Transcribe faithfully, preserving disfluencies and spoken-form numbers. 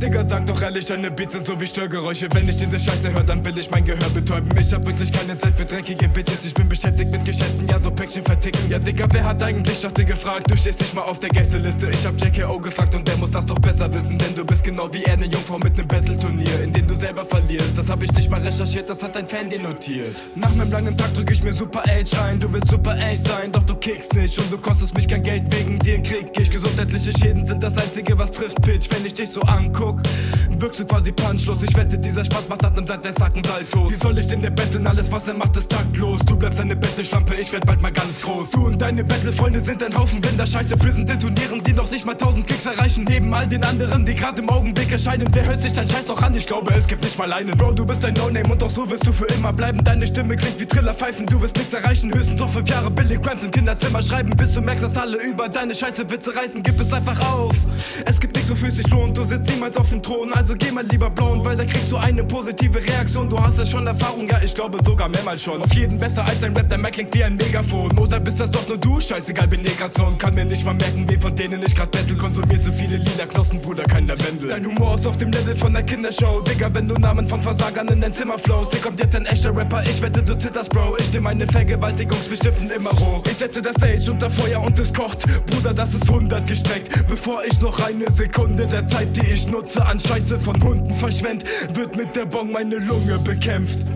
Digga, sag doch ehrlich, deine Beats sind so wie Störgeräusche. Wenn ich diese Scheiße höre, dann will ich mein Gehör betäuben. Ich hab wirklich keine Zeit für dreckige Bitches. Ich bin beschäftigt mit Geschäften, ja so Päckchen verticken. Ja Digga, wer hat eigentlich nach dir gefragt? Du stehst nicht mal auf der Gästeliste. Ich hab J K O gefragt und der muss das doch besser wissen. Denn du bist genau wie er, ne Jungfrau mit nem Battle-Turnier, in dem du selber verlierst. Das hab ich nicht mal recherchiert, das hat ein Fan dir notiert. Nach meinem langen Tag drück ich mir Super Age ein. Du willst Super Age sein, doch du kickst nicht. Und du kostest mich kein Geld, wegen dir krieg ich gesundheitliche Schäden sind das einzige, was trifft, Pitch. Wenn ich dich so anguck, wirkst du quasi punchlos. Ich wette, dieser Spaß macht dann seit der Sacken Saltos. Wie soll ich denn der betteln? Alles, was er macht, ist taktlos. Du bleibst eine Battle-Schlampe, ich werd bald mal ganz groß. Du und deine Battle-Freunde sind ein Haufen blinder Scheiße. Prison detonieren, die noch nicht mal tausend Klicks erreichen. Neben all den anderen, die gerade im Augenblick erscheinen. Wer hört sich dein Scheiß doch an? Ich glaube, es gibt nicht mal einen. Bro, du bist ein No-Name und auch so wirst du für immer bleiben. Deine Stimme klingt wie Trillerpfeifen, du wirst nichts erreichen. Höchstens noch fünf Jahre Billy Grams im Kinderzimmer schreiben, bis du merkst, dass alle über deine Scheiße Witze reißen. Gib es einfach auf. Es gibt nichts, wofür es sich lohnt. Du sitzt niemals auf dem Thron, also geh mal lieber blown, weil da kriegst du eine positive Reaktion. Du hast ja schon Erfahrung, ja ich glaube sogar mehrmals schon. Auf jeden besser als ein Rap, der mehr klingt wie ein Megafon. Oder bist das doch nur du? Scheißegal, bin Negration. Kann mir nicht mal merken, wen von denen ich grad battle. Konsumiert so viele lila Knospen, Bruder, kein Lavendel. Dein Humor ist auf dem Level von der Kindershow. Digga, wenn du Namen von Versagern in dein Zimmer flowst. Hier kommt jetzt ein echter Rapper, ich wette du zitterst, Bro. Ich nehm meine Vergewaltigungsbestimmten immer roh. Ich setze das Sage unter Feuer und es kocht. Bruder, das ist hundert gestreckt. Bevor ich noch eine Sekunde der Zeit, die ich nutze, an Scheiße von Hunden verschwend, wird mit der Bong meine Lunge bekämpft.